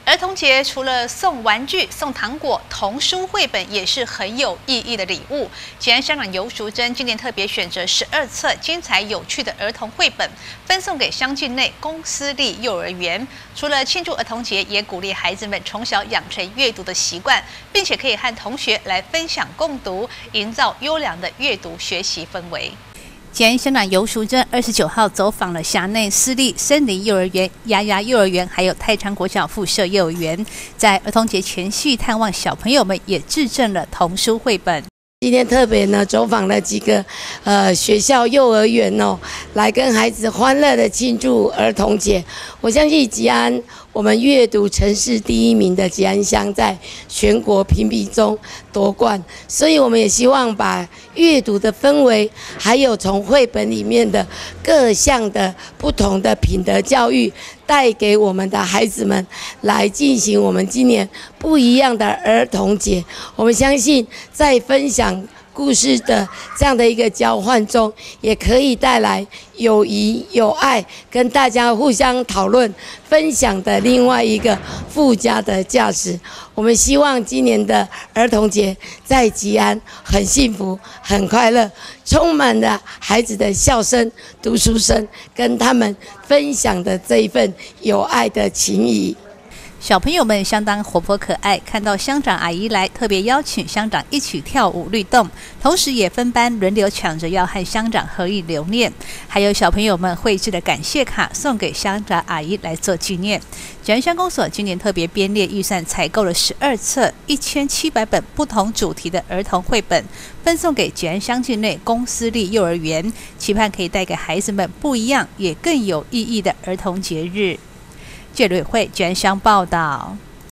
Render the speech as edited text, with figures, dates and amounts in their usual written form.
儿童节除了送玩具、送糖果，童书绘本也是很有意义的礼物。吉安乡长游淑珍今年特别选择12册精彩有趣的儿童绘本，分送给乡境内公私立幼儿园。除了庆祝儿童节，也鼓励孩子们从小养成阅读的习惯，并且可以和同学来分享共读，营造优良的阅读学习氛围。吉安乡长游淑珍29号走访了辖内私立森林幼儿园、丫丫幼儿园，还有太仓国小附设幼儿园，在儿童节前夕探望小朋友们，也致赠了童书绘本。 今天特别呢走访了几个学校幼儿园哦，来跟孩子欢乐的庆祝儿童节。我相信吉安，我们阅读城市第1名的吉安乡在全国评比中夺冠，所以我们也希望把阅读的氛围，还有从绘本里面的各项的不同的品德教育，带给我们的孩子们，来进行我们今年不一样的儿童节。我们相信在分享故事的这样的一个交换中，也可以带来友谊、友爱，跟大家互相讨论、分享的另外一个附加的价值。我们希望今年的儿童节在吉安很幸福、很快乐，充满了孩子的笑声、读书声，跟他们分享的这一份友爱的情谊。 小朋友们相当活泼可爱，看到乡长阿姨来，特别邀请乡长一起跳舞律动，同时也分班轮流抢着要和乡长合影留念。还有小朋友们绘制的感谢卡送给乡长阿姨来做纪念。吉安乡公所今年特别编列预算采购了12册1700本不同主题的儿童绘本，分送给吉安乡境内公私立幼儿园，期盼可以带给孩子们不一样也更有意义的儿童节日。记者吕慧吉安乡报道。